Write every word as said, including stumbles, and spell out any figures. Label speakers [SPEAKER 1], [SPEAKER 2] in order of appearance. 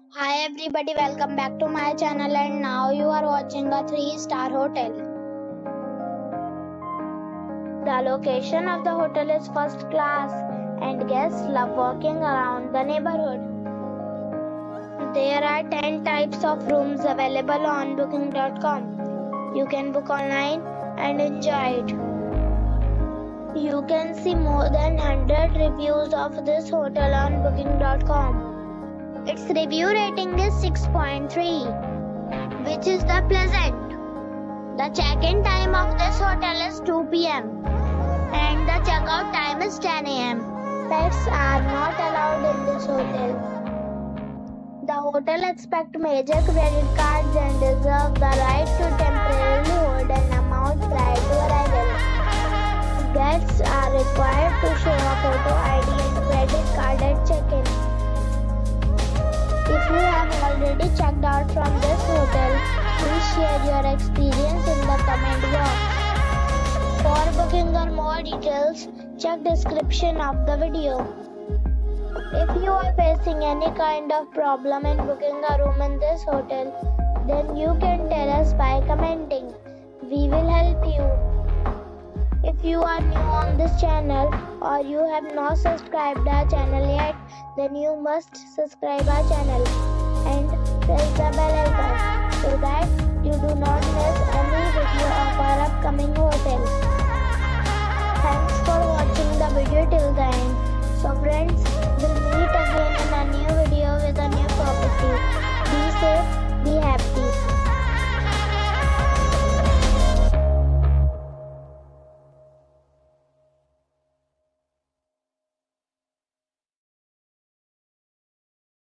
[SPEAKER 1] Hi everybody, welcome back to my channel and now you are watching a three star hotel. The location of the hotel is first class and guests love walking around the neighborhood. There are ten types of rooms available on booking dot com. You can book online and enjoy it. You can see more than one hundred reviews of this hotel on booking dot com. Its review rating is six point three, which is the pleasant. The check-in time of this hotel is two p m and the check-out time is ten a m Pets are not allowed in this hotel. The hotel accepts major credit cards and reserves the right to temporarily hold an amount prior to arrival. Guests are required to show a photo I D and credit card at check-in. If you have already checked out from this hotel, please share your experience in the comment box. For booking or more details, check description of the video. If you are facing any kind of problem in booking a room in this hotel, then you can tell us by commenting. We will help you. If you are new on this channel or you have not subscribed our channel yet, then you must subscribe our channel and press the bell icon so that you do not miss any video of our upcoming hotel. Thanks for watching the video till the end. So friends, we'll meet again in